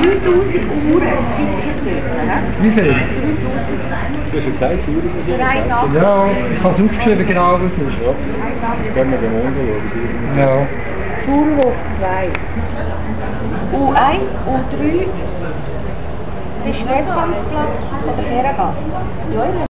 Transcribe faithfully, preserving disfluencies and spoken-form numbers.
dreitausend Uhren Tickets dort. Wie viel? Du hast ja gesagt, Uhren. Ja, ich habe es aufgeschrieben, genau was es ist. Ja, können wir morgen schauen. Ja. Schulhof zwei. U eins, U drei, der Schwertkampfplatz oder Herrengasse.